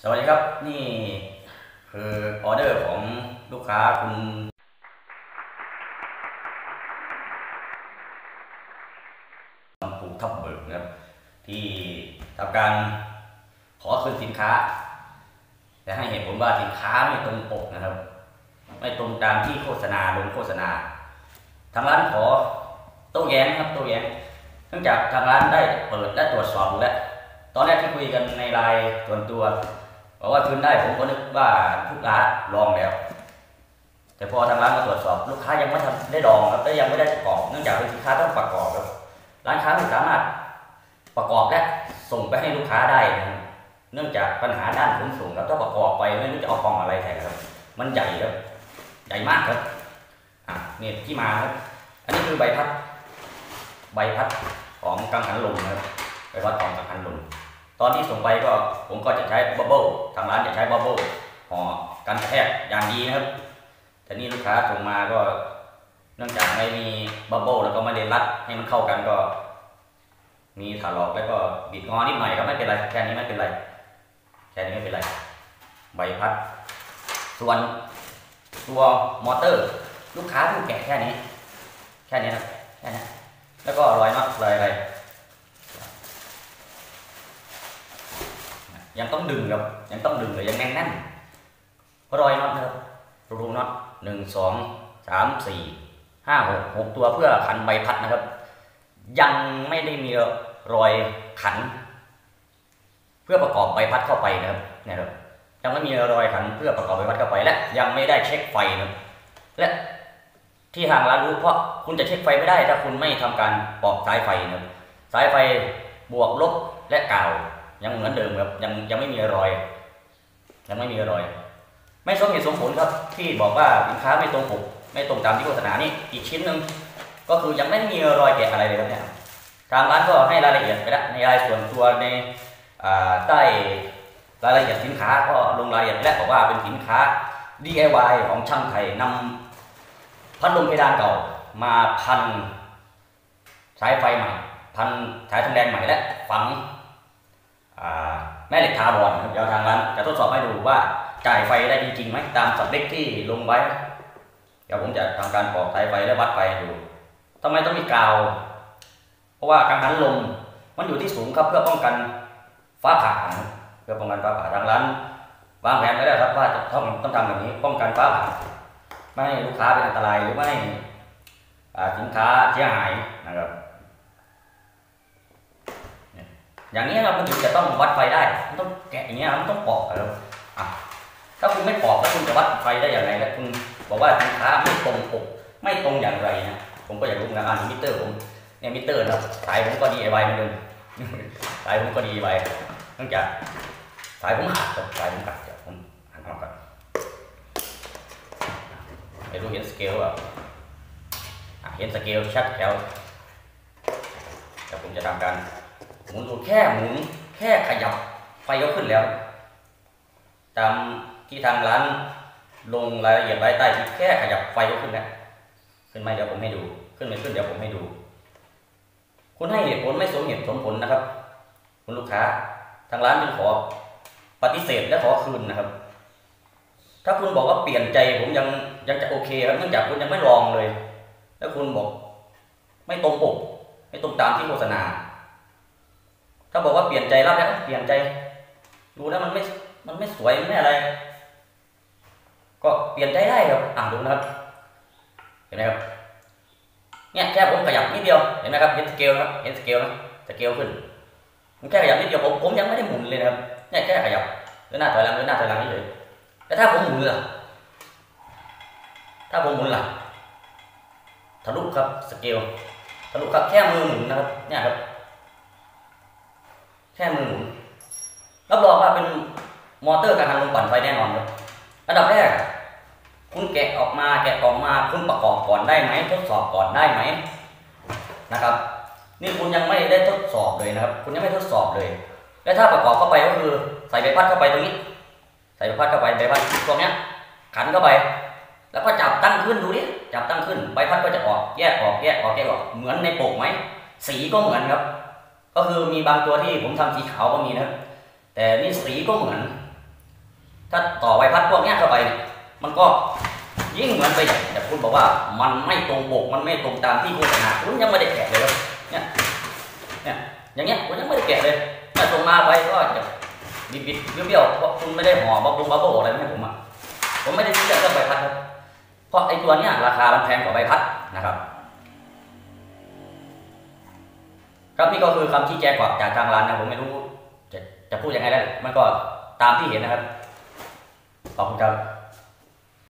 สวัสดีครับนี่คือออเดอร์ของลูกค้าคุณภูทับเบิกนะครับที่ทำการขอคืนสินค้าแต่ให้เหตุผลว่าสินค้าไม่ตรงปกนะครับไม่ตรงตามที่โฆษณาลงโฆษณาทางร้านขอโต้แย้งครับโต้แย้งเนื่องจากทางร้านได้เปิดและตรวจสอบดูแล้วตอนแรกที่คุยกันในไลน์ส่วนตัวบอกว่าคืนได้ผมก็นึกว่าลูกค้าลองแล้วแต่พอทางร้านมาตรวจสอบลูกค้ายังไม่ทันได้ลองครับและยังไม่ได้ประกอบเนื่องจากเป็นสินค้าต้องประกอบครับร้านค้าไม่สามารถประกอบและส่งไปให้ลูกค้าได้นะเนื่องจากปัญหาด้านขนส่งแล้วถ้าประกอบไปไม่รู้จะเอากล่องอะไรใส่ครับมันใหญ่ครับใหญ่มากครับนี่ที่มาครับอันนี้คือใบพัดของกังหันลมนะครับใบพัดของกังหันลมตอนที่ส่งไปก็ผมก็จะใช้บับเบิ้ลทางร้านจะใช้บับเบิ้ลห่อกันกระแทกอย่างดีนะครับแต่นี่ลูกค้าส่งมาก็เนื่องจากไม่มีบับเบิ้ลแล้วก็ไม่ได้รัดให้มันเข้ากันก็มีถลอกแล้วก็บิดงอนิดหน่อยก็ไม่เป็นไรแค่นี้ไม่เป็นไรแค่นี้ไม่เป็นไรใบพัดส่วนตัวมอเตอร์ลูกค้าเพิ่งแกะแค่นี้นะแค่นี้แล้วก็รอยน็อตรอยอะไรยังต้องดึงครับยังต้องดึงเลยยังแน่นรอยน็อตนะครับรูน็อต1 2 3 4 5 6ตัวเพื่อขันใบพัดนะครับยังไม่ได้มีรอยขันเพื่อประกอบใบพัดเข้าไปนะครับเนี่ยครับยังไม่มีรอยขันเพื่อประกอบใบพัดเข้าไปและยังไม่ได้เช็คไฟนะครับและที่ทางร้านรู้เพราะคุณจะเช็คไฟไม่ได้ถ้าคุณไม่ทำการปอกสายไฟนะครับสายไฟบวกลบและกาวยังเหมือนเดิมครับยังไม่มีรอยไม่สมเหตุสมผลครับที่บอกว่าสินค้าไม่ตรงปกไม่ตรงตามที่โฆษณานี่อีกชิ้นหนึ่งก็คือยังไม่มีรอยแกะอะไรเลยครับเนี่ยทางร้านก็ให้รายละเอียดไปแล้วในรายส่วนตัวในใต้รายละเอียดสินค้าก็ลงรายละเอียดและบอกว่าเป็นสินค้า DIY ของช่างไทยนำพัดลมเพดานเก่ามาพันสายไฟใหม่พันสายทองแดงใหม่และฝังแม่เหล็กทาบอนครับเดี๋ยวทางร้านจะทดสอบให้ดูว่าจ่ายไฟได้จริงไหมตามสเปคที่ลงไว้เดี๋ยวผมจะทำการปอกสายไฟและวัดไฟดูทำไมต้องมีกาวเพราะว่ากังหันลมมันอยู่ที่สูงครับเพื่อป้องกันฟ้าผ่าเพื่อป้องกันฟ้าผ่าทางร้านวางแผนไว้แล้วครับว่าจะต้องทำแบบนี้ป้องกันฟ้าผ่าไม่ให้ลูกค้าเป็นอันตรายหรือไม่สินค้าเสียหายนะครับอย่างนี้เราถึงจะต้องวัดไฟได้มันต้องแกะอย่างเงี้ยมันต้องปอกครับถ้าคุณไม่ปอกแล้วคุณจะวัดไฟได้อย่างไรแล้วคุณบอกว่าสินค้าไม่ตรงปกไม่ตรงอย่างไรนะผมก็อยากรู้นะมิเตอร์ผมเนี่ยมิเตอร์นะสายผมก็ DIY เหมือนเดิมสายผมก็ DIY เนื่องจากสายผมขาดเดี๋ยวผมหันออกก่อนให้ดูเห็นสเกลอ่ะเห็นสเกลชัดแจ๋วเดี๋ยวผมจะทำการหมุนแค่ขยับไฟก็ขึ้นแล้วตามที่ทางร้านลงรายละเอียดไว้ใต้ที่แค่ขยับไฟก็ขึ้นแล้วขึ้นไหมเดี๋ยวผมให้ดูขึ้นไม่ขึ้นเดี๋ยวผมให้ดูคุณให้เหตุผลไม่สมเหตุสมผลนะครับคุณลูกค้าทางร้านจึงขอปฏิเสธและขอคืนนะครับถ้าคุณบอกว่าเปลี่ยนใจผมยังจะโอเคครับเนื่องจากคุณยังไม่ลองเลยแล้วคุณบอกไม่ตรงปกไม่ตรงตามที่โฆษณาถ้าบอกว่าเปลี่ยนใจรับแล้วเปลี่ยนใจดูแล้วมันไม่สวยไม่อะไรก็เปลี่ยนใจได้ครับดูนะครับเห็นไหมครับเนี่ยแค่ผมขยับนิดเดียวเห็นไหมครับเห็นสเกลนะสเกลขึ้นมันแค่ขยับนิดเดียวผมยังไม่ได้หมุนเลยนะครับเนี่ยแค่ขยับเดินหน้าถอยหลังนี่เลยแต่ถ้าผมหมุนล่ะทะลุครับสเกลทะลุครับแค่มือหมุนนะครับเนี่ยครับแค่มือหมุนรับรองว่าเป็นมอเตอร์กังหันลมปั่นไฟแน่นอนครับอันดับแรกคุณแกะกล่องมาคุณประกอบก่อนได้ไหมทดสอบก่อนได้ไหมนะครับนี่คุณยังไม่ได้ทดสอบเลยนะครับคุณยังไม่ทดสอบเลยและถ้าประกอบเข้าไปก็คือใส่ใบพัดเข้าไปตรงนี้ใส่ใบพัดเข้าไปใบพัดตรงนี้ขันเข้าไปแล้วก็จับตั้งขึ้นดูดิจับตั้งขึ้นใบพัดก็จะออกแยกออกเหมือนในปกไหมสีก็เหมือนครับก็คือมีบางตัวที่ผมทำสีขาวก็มีนะแต่นี่สีก็เหมือนถ้าต่อใบพัดพวกเนี้ยเข้าไปมันก็ยิ่งเหมือนไปแต่คุณบอกว่ามันไม่ตรงปกมันไม่ตรงตามที่โฆษณาคุณยังไม่ได้แกะเลยครับเนี่ยอย่างเงี้ยคุณยังไม่ได้แกะเลยถ้าส่งมาไปก็จะบิดเบี้ยวเพราะคุณไม่ได้ห่อบับเบิ้ลอะไรให้ผมอ่ะผมไม่ได้ซื้อจากใบพัดครับเพราะไอ้ตัวเนี้ยราคามันแพงกว่าใบพัดนะครับครับนี่ก็คือคำชี้แจงจากทางร้านนะผมไม่รู้จะพูดยังไงแล้วมันก็ตามที่เห็นนะครับขอบคุณครับ